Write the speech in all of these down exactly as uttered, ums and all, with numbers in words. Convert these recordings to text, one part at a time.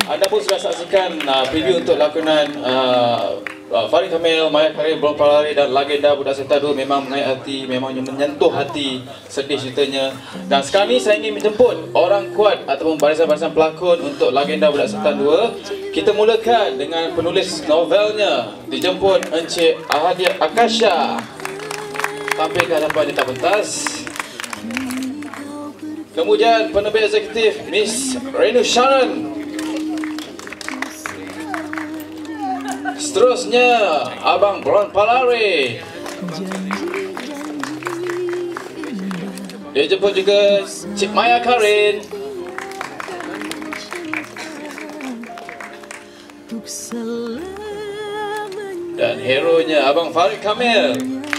anda pun sudah saksikan uh, preview untuk lakonan uh, uh, Farid Kamil, Maya Karim, Bron Palari dan Lagenda Budak Setan dua. Memang mengait hati, memang menyentuh hati, sedih ceritanya. Dan sekarang ni saya ingin menjemput orang kuat ataupun barisan-barisan pelakon untuk Lagenda Budak Setan dua. Kita mulakan dengan penulis novelnya, dijemput Encik Ahadiat Akasha tampil ke hadapan di tak pentas. Kemudian penerbit eksekutif Miss Renu Sharon. Seterusnya Abang Bron Palari. Dia jemput juga Cik Maya Karin. Dan hero-nya Abang Farid Kamil.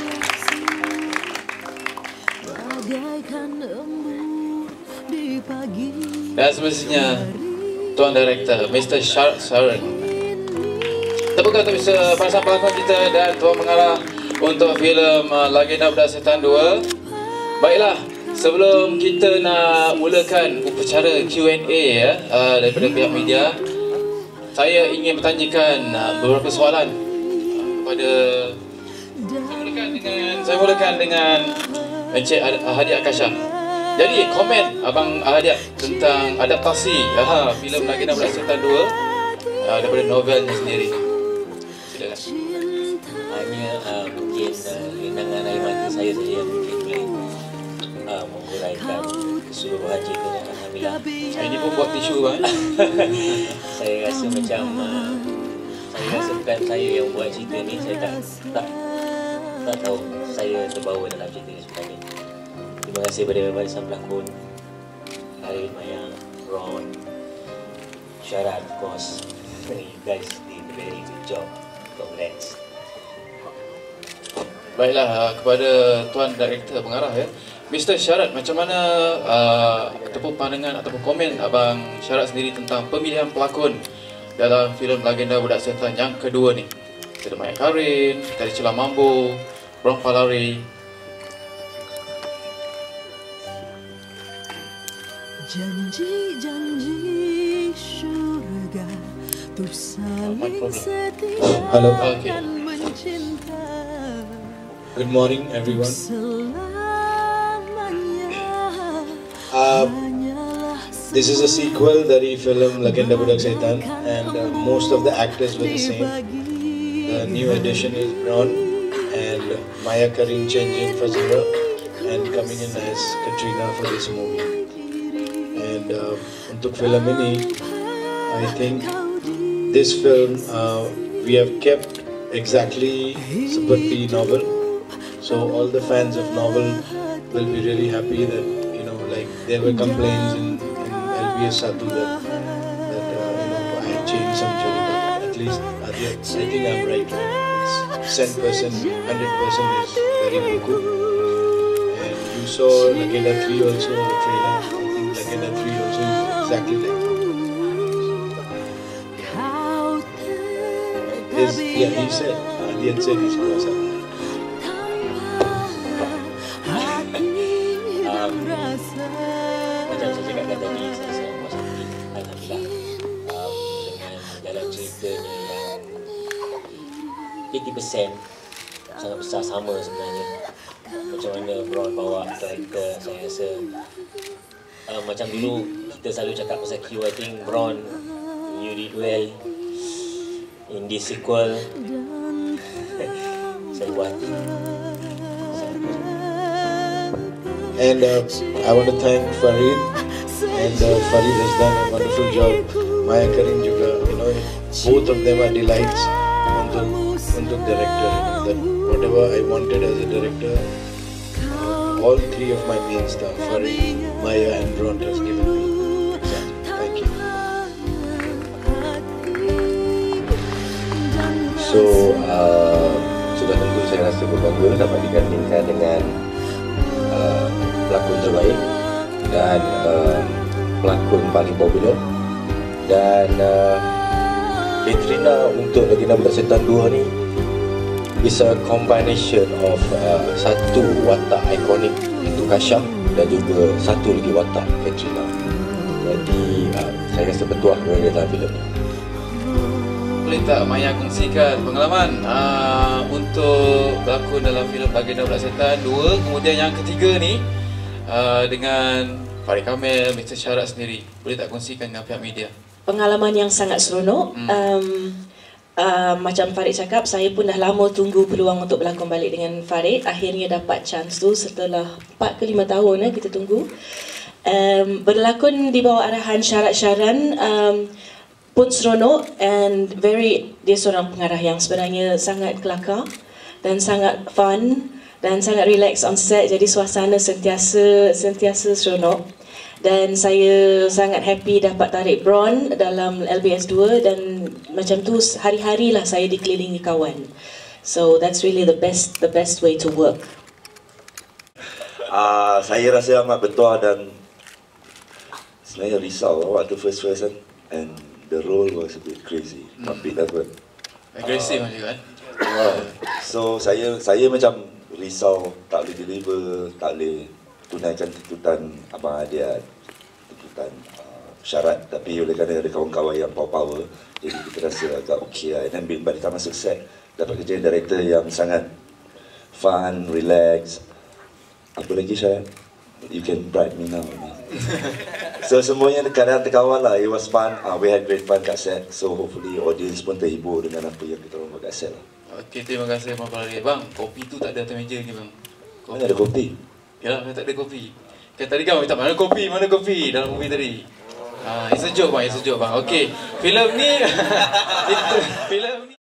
Dan semestinya Tuan Director Mister Sharon Sharon. Tepukan untuk barisan pelakon kita dan Tuan Mengarah untuk filem uh, Lagenda Budak Setan dua. Baiklah, sebelum kita nak mulakan upacara Q and A ya, uh, daripada pihak media, saya ingin bertanyakan uh, beberapa soalan uh, kepada saya mulakan dengan saya mulakan dengan Encik Ahadiat Akasha. Jadi komen Abang Ahadiat tentang adaptasi uh, filem Lagenda Budak Setan dua uh, daripada novelnya sendiri. Silakan. Hanya uh, mungkin uh, linangan air mata saya saja yang mungkin boleh uh, menguraikan keseluruhan cerita yang Alhamdulillah. Ini pun buat tisu bang. Saya rasa macam uh, saya rasa bukan saya yang buat cerita ni. Saya tak tak tak tahu saya terbawa dalam cerita ni sebenarnya. Terima kasih kepada barisan pelakon Farid, Maya, Ron, Syarat, of course. You guys did a very good job. Congrats. Baiklah, kepada Tuan Director Pengarah ya, Mister Syarat, macam mana uh, ataupun pandangan ataupun komen Abang Syarat sendiri tentang pemilihan pelakon dalam filem Lagenda Budak Setan yang kedua ni? Ada Maya Karin, Tari Celah Mambo, Bron Palari. Janji-janji syurga untuk saling setia Hello. Okay. dan mencinta. Good morning, everyone. Uh, this is a sequel dari film Lagenda Budak Setan, and uh, most of the actors were the same. The new addition is Ron and Maya Karin changing for Zira and coming in as Katrina for this movie. And uh, untuk film ini, I think this film uh, we have kept exactly seperti novel. So all the fans of novel will be really happy that, you know, like there were complaints in, in L B S Satu that, that uh, you know, I had changed some joke, but at least uh, I think I'm right. It's ten percent, one hundred percent is very good. And you saw Lagenda three also, the trailer. I think Lagenda three also is exactly like that. Is, yeah, he said, Ahadiat said he's kuasa. Macam saya cakapkan tadi, saya sangat puas hati, Alhamdulillah, um, dengan jalan ceritanya yang eighty percent sangat besar sama sebenarnya. Macam mana Bron bawa karakter, saya rasa uh, macam dulu kita selalu cakap pasal Q, I think Bron, you did well in this sequel. Saya buat hati. And uh, I want to thank Farid, and uh, Farid has done a wonderful job. Maya Karin juga, you know, both of them are delights untuk untuk director. You know, that whatever I wanted as a director, all three of my main staff, Farid, Maya, and Bron has given me. Exactly. Thank you. So uh, sudah tentu saya rasa berbangga dapat digandingkan dengan uh, pelakon terbaik dan uh, pelakon paling popular, dan uh, Katrina untuk Lagenda Budak Setan dua ni is a combination of uh, satu watak ikonik itu Kasha dan juga satu lagi watak Katrina. Jadi uh, saya rasa bertuah berada dalam filem ni. Boleh tak Maya kongsikan pengalaman uh, untuk berlakon dalam filem Legenda Budak Setan dua, kemudian yang ketiga ni uh, dengan Farid Kamil, Mister Syarat sendiri. Boleh tak kongsikan dengan pihak media? Pengalaman yang sangat seronok. Hmm. Um, uh, macam Farid cakap, saya pun dah lama tunggu peluang untuk berlakon balik dengan Farid. Akhirnya dapat chance tu setelah empat ke lima tahun eh, kita tunggu. Um, berlakon di bawah arahan Syarat Syaran um, pun seronok, and very, dia seorang pengarah yang sebenarnya sangat kelakar dan sangat fun dan sangat relax on set, jadi suasana sentiasa sentiasa seronok. Dan saya sangat happy dapat tarik Bron dalam L B S dua, dan macam tu hari-hari lah saya dikelilingi kawan. So that's really the best the best way to work. Uh, saya rasa amat bertuah dan sebenarnya risau waktu first first kan, and the role was a bit crazy. Hmm. Tapi dapat agresif uh, juga kan. Uh, so saya saya macam risau tak boleh deliver, tak boleh tunaikan tuntutan Abang Adiat, tuntutan uh, Syarat, tapi oleh kerana ada kawan-kawan yang power-power, jadi kita rasa agak okey lah. Dan bila kita masuk set, dapat kerja director yang sangat fun, relax. Apa lagi Syarat? You can bribe me now. So semuanya keadaan terkawal lah. It was fun. Uh, we had great fun kat set. So hopefully audience pun terhibur dengan apa yang kita orang buat kat set lah. Okey, terima kasih Abang Farid. Bang, kopi tu tak ada atas meja ni bang. Kopi. Mana ada kopi? Yalah, tak ada kopi. Kan tadi kan minta mana kopi, mana kopi dalam movie tadi. Ah, it's a joke bang, it's a joke bang. Okey, filem ni itu filem ni